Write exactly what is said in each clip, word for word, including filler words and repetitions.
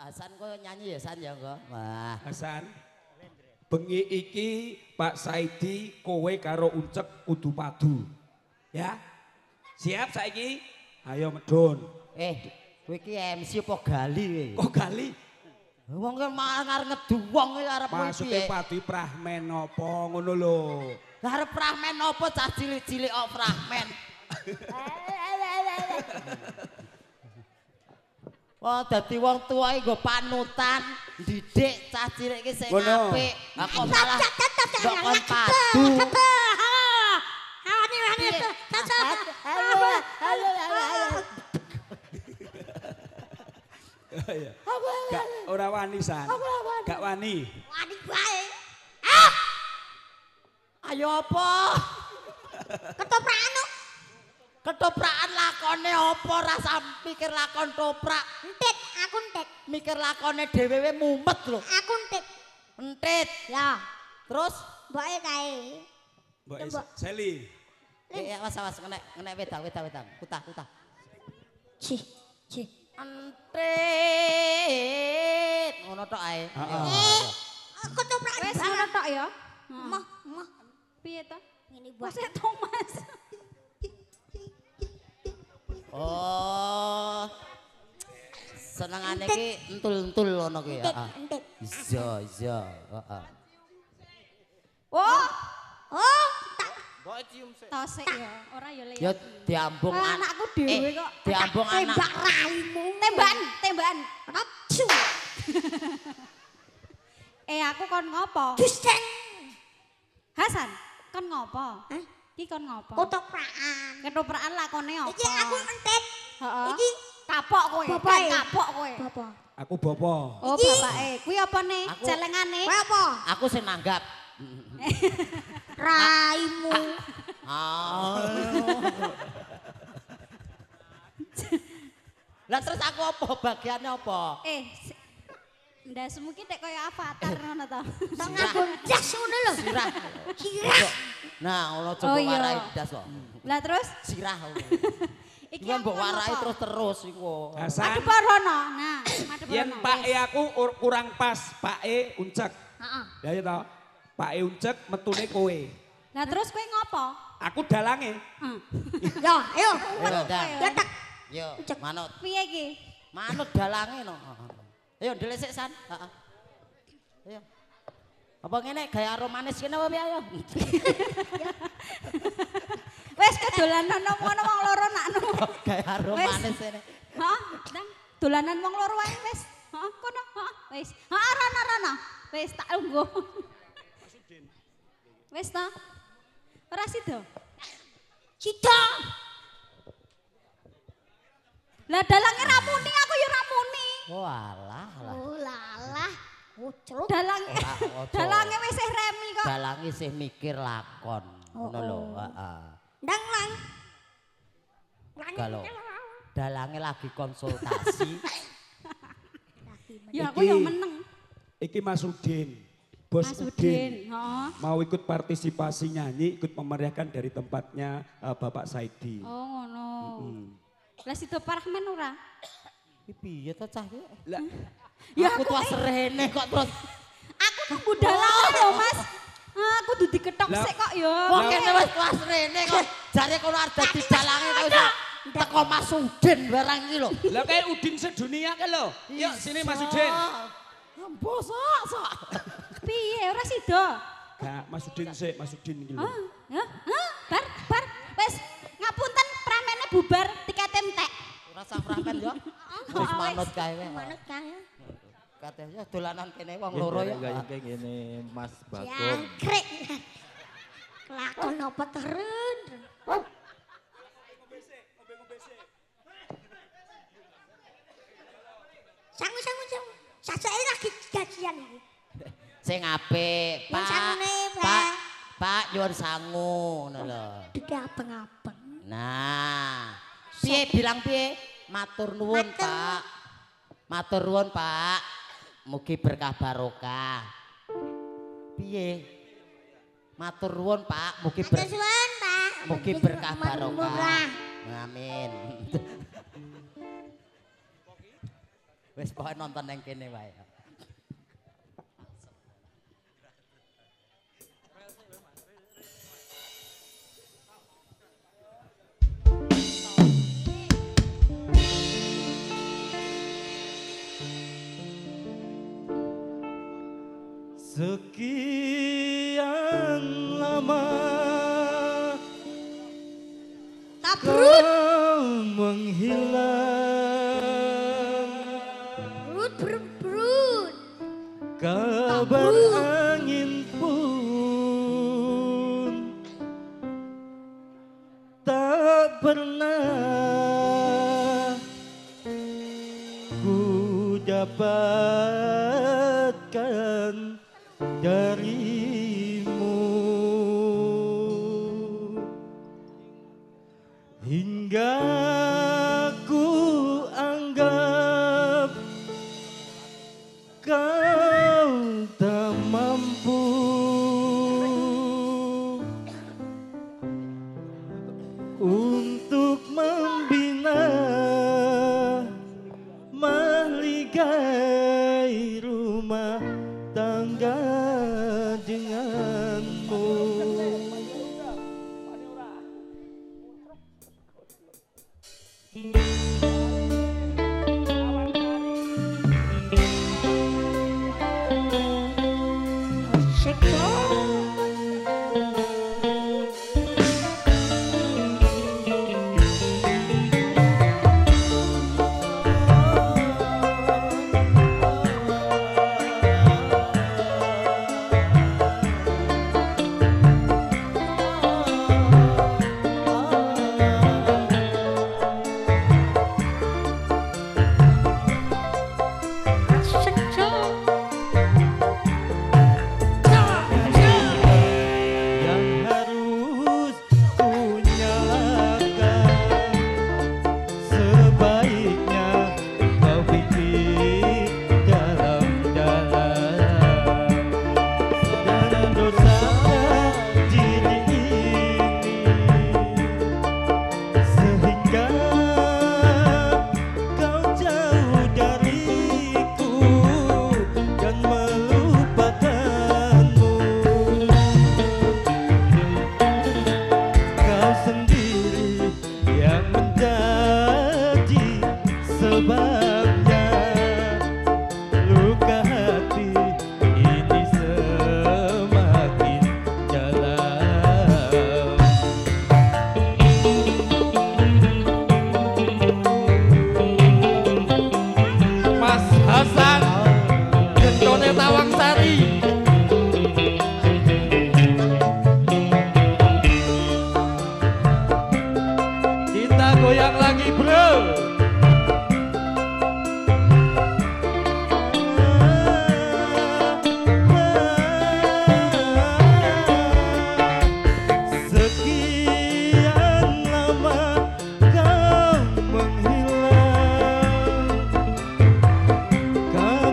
Hasan kok nyanyi ya San ya kok. Wah. Hasan. Bengi iki Pak Saidi kowe karo Uncek kudu padu. Ya. Siap saiki? Ayo medun. Eh, kowe iki M C apa gali kowe? Kok gali? Wong ki mangar ngeduwong iki arep kowe Masuke piye? padu prahmen apa ngono lho. Lah arep prahmen apa cah cilik-cilik kok prahmen? Wah, dadi wong tuwa iki nggo panutan, didik cah cilik iki sing Ngono. apik. Lah kok malah kok kon padu. Wani wani. Halo, halo, halo. Gak ora wani San. Gak wani. Wani bae. Ayo apa? Ketoprak Ketoprakan lakone apa ora sam mikir lakon toprak. entit, aku entit. Mikir lakone dhewe we mumet lho. Aku entit. Entit. Ya, Terus mboke kae. Mbok Coba. Seli. eh awas awas kena kena wedang wedang wedang. Kutah kutah. Cih, cih. Entit. Ngono tok ae. Heeh. Ketoprak Wes ngono tok ya. Mah, mah. Piye to? Ngene Wes bae. Thomas. Oh. Senengane iki entul-entul ngono ki ya. Entit, entit. Iya iya, heeh. Oh, Oh, tak. Mbok cium sik. tosik ya. Ora ya le. Ya diambung Ah, an- anakku dhewe eh, kok. Diambung anak. Tembak raimu. Tembakan, tembakan. Racu. Eh aku kon ngopo? Dusten. Hasan, kon ngopo? Hah? Iki kon ngopo? Kotoprakan. Ketoprakan lakone apa? Iki aku entit. Heeh. Iki kapok kowe. Bapake. Kan kapok kowe. apa? Aku bopo. Oh, Iki. bapake. Kuwi opane? Aku- Celengane? Kowe apa? Aku sing nanggap. Raimu. Ah. Lah terus aku apa bagiannya apa? Eh, si- ndas mungkin nek kaya avatar ngono to. Tak ngabon jas ngono lho. Sirah. Sirah. Nah, ono Oh, coba iya. warai das kok. Lah terus Sirah. iki Iki mbok aku kon warai ngopo? terus-terus iku. Hasan. Madhep rono. Nah, madhep Yen rono. Pak E aku ur- kurang pas, Pak E Uncek. Heeh. Ya ya toh. Pak E Uncek metune kowe. Lah terus kowe ngopo? Aku dalange. Hmm. Yo, ayo. Ayo, dah. Ya tak. Yo, manut. Piye iki? Manut dalange no. Ayo ndelik San. Heeh. Ayo. Apa ngene gaya romanis kene apa piye ayo? Wes kedolanan ngono wong loro nakno. Gaya romanis ini. Hah? Dang, dolanan wong loro wae wis. Heeh, kono. Heeh, wis. Heeh, rono rono. Wis tak lungguh. Wis ta? Ora sida. Cita. Lah dalange ramuni aku ya ramuni. Oh alah alah. Oh lalah. Ucruk. Dalang Ora, ojo. dalange wis eh remi kok. Dalange sih mikir lakon. Ngono lho, heeh. Ndang lang. Kalau dalange lagi konsultasi. Ya aku Iki. yang meneng. Iki Mas Udin. Bos Mas Udin. Udin, heeh. Mau ikut partisipasi nyanyi, ikut memeriahkan dari tempatnya eh, Bapak Saidi. Oh ngono. Hmm. Lah sida Parahman ora? Iki piye to cah iki? Lah, Ya aku aku tuh eh. serene kok terus. Aku nunggu dalange lho, Mas. Ah, aku dudu diketok Lah. sik kok ya. Wong kene wis tuas rene kok jare kono arep dadi dalange kok iso teko Mas Udin barang iki lho. lah kayak Udin sedunia kan lo. Yuk sini Mas Udin. Mbok sok sok. Piye ora sida? Gak, Mas Udin sih, Mas Udin iki lho. Hah? Hah? Hah? Bar bar wis ngapunten pramene bubar tikete entek. Ora sak pramen yo. Wis manut kae wae. Manut kae. Katanya dolanan kene wong loro ya. Kayak gini Mas Bagong. Jangkrik. Kelakon apa terun. Sangu sangu sangu. Sasake lagi gajian iki. Sing apik, Yang Pak. sangune, Pak. Pak, Pak nyuwun sangu ngono lho. Dede abang-abang. Nah, piye bilang piye? Matur nuwun, Matur. Pak. Matur nuwun, Pak. Mugi berkah barokah. Piye? Matur nuwun, Pak. Mugi Matur ber suwun, Pak. mugi berkah Umur- barokah. murah. Amin. Wis pokoke nonton yang kene wae. Sekian lama Tabrut. kau menghilang, Brut brut brut. kabar Tabrut. angin pun tak pernah ku dapatkan darimu, hingga ku anggap kau tak mampu untuk membina mahligai rumah tangga denganmu. Yang harus ku nyalakan, sebaiknya kau pikir dalam-dalam. Dan dosa diri ini sehingga kau jauh dariku dan melupakanmu. Kau sendiri yang menjadi sebabnya luka hati ini semakin dalam. Mas Hasan Gentone Tawangsari. Kita goyang lagi bro. Sekian lama kau menghilang,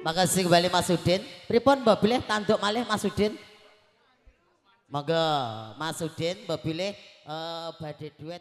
Makasih kembali Mas Udin. Pripun mbok bilih tanduk malih Mas Udin? Monggo Mas Udin mbok bilih eh badhe duet